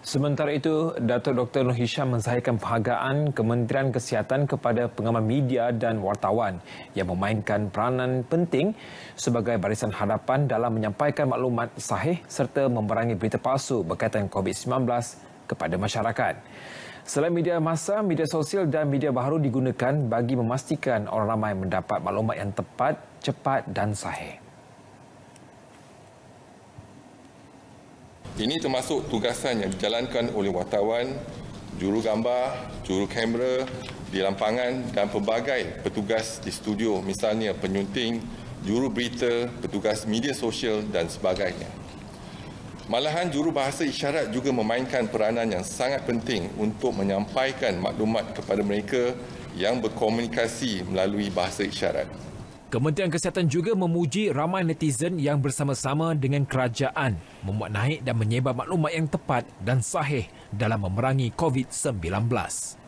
Sementara itu, Datuk Dr. Nur Hisham menzahirkan penghargaan Kementerian Kesihatan kepada pengamal media dan wartawan yang memainkan peranan penting sebagai barisan hadapan dalam menyampaikan maklumat sahih serta memerangi berita palsu berkaitan COVID-19 kepada masyarakat. Selain media massa, media sosial dan media baharu digunakan bagi memastikan orang ramai mendapat maklumat yang tepat, cepat dan sahih. Ini termasuk tugasan yang dijalankan oleh wartawan, juru gambar, juru kamera di lampangan dan pelbagai petugas di studio, misalnya penyunting, juru berita, petugas media sosial dan sebagainya. Malahan juru bahasa isyarat juga memainkan peranan yang sangat penting untuk menyampaikan maklumat kepada mereka yang berkomunikasi melalui bahasa isyarat. Kementerian Kesihatan juga memuji ramai netizen yang bersama-sama dengan kerajaan memuat naik dan menyebar maklumat yang tepat dan sahih dalam memerangi COVID-19.